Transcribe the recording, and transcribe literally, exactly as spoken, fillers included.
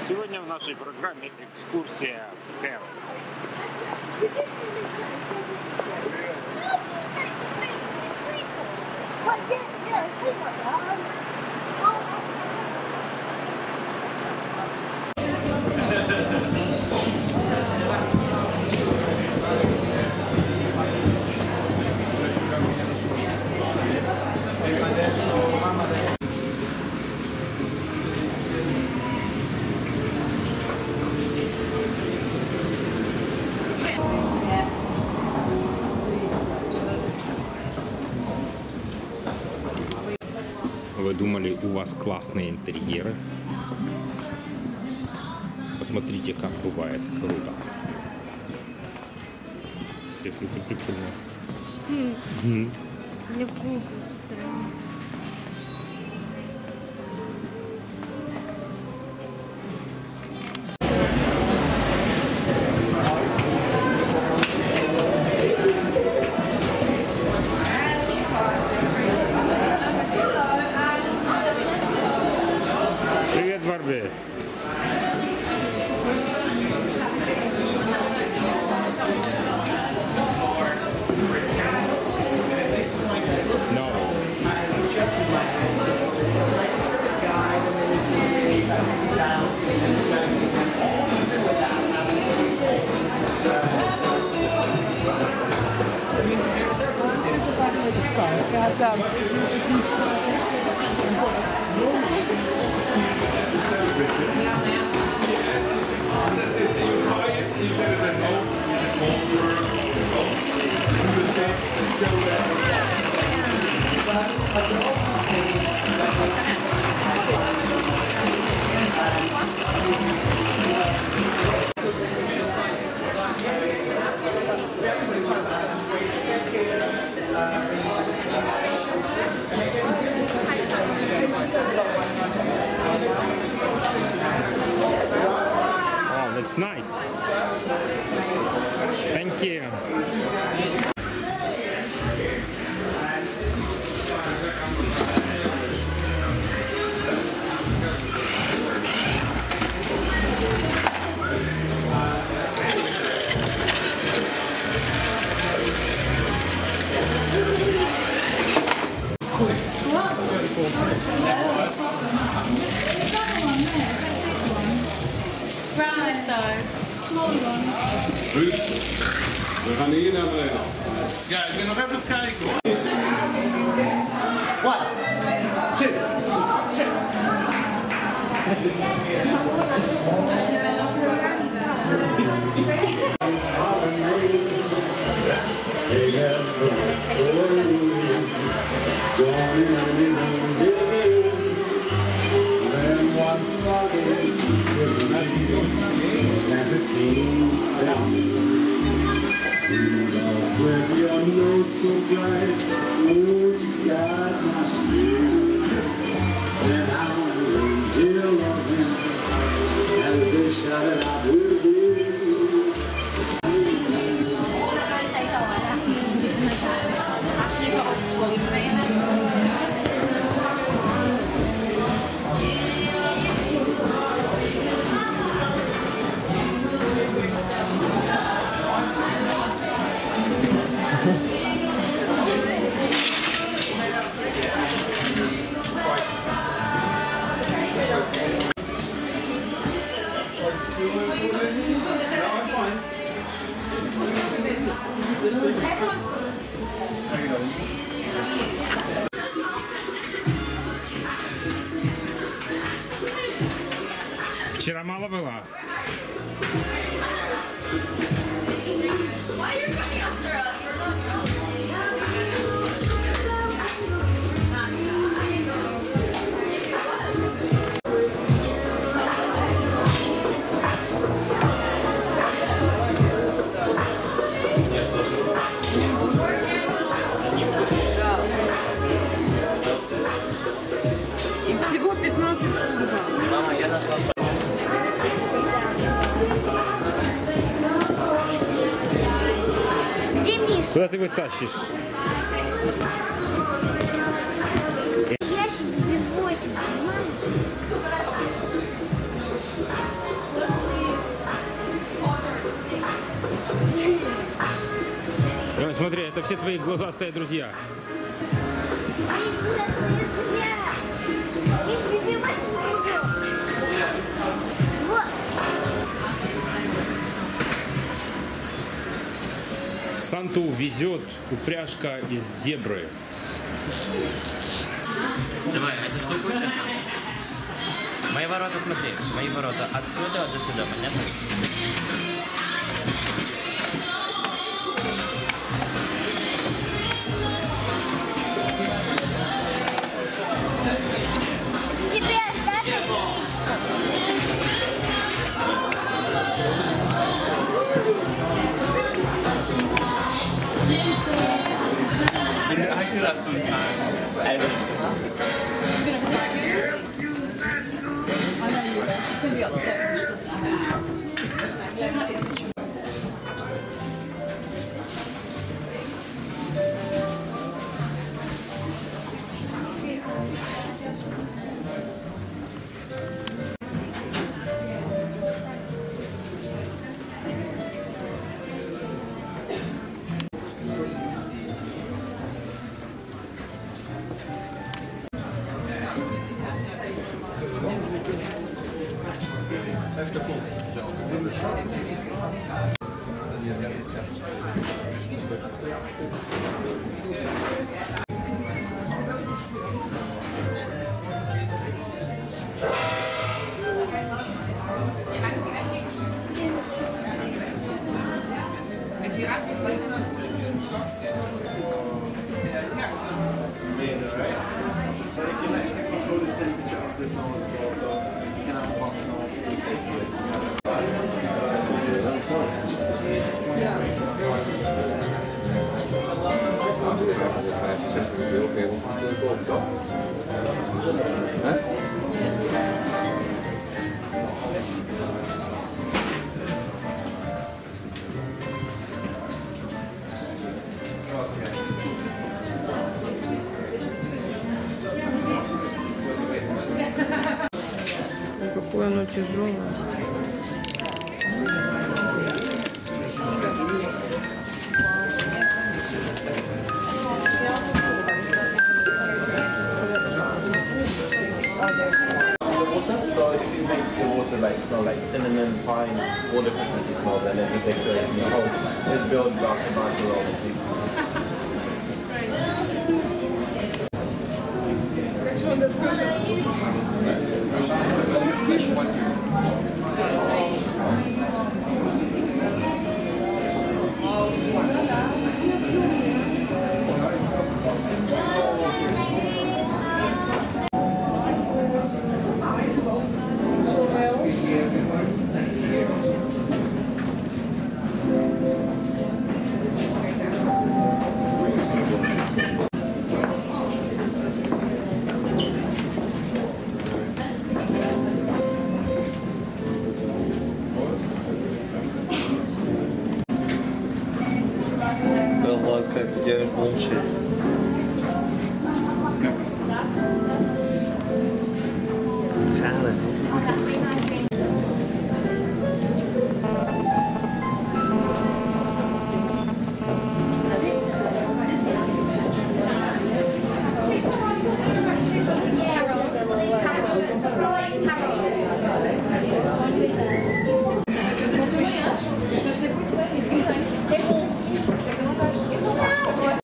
Сегодня в нашей программе экскурсия в Кэлс. Вы думали, у вас классные интерьеры? Посмотрите, как бывает круто. Если это прикольно. Mm. Mm. Привет, Барби. Oh, that's nice. Thank you. Ruud, we gaan hier naar beneden. Ja, ik ben nog even kijken hoor. One, two, three. Santa came down. Rudolph, with your nose so bright, oh, you got my spirit. And I will love you, and a big shot that I will do. Вчера мало было. И всего пятнадцать фунтов. Мама, я нашла. Куда ты его тащишь? Я себе восемь, понимаешь? все твои глазастые друзья? Санту везет упряжка из зебры. Давай, это штуку. Мои ворота, смотри, мои ворота отсюда до сюда, понятно? Тебе оставили? I do that sometimes. I know you will. She's going to be upset when she doesn't have it. That is the truth. So you can actually control the temperature of this now as well, so you can have a box Какое оно тяжелое. So if you make the water like smell like cinnamon, pine, all the Christmassy smells, and then you decorate it in your home, it builds like a nice aroma too. Как делаешь bullshit. Challenge.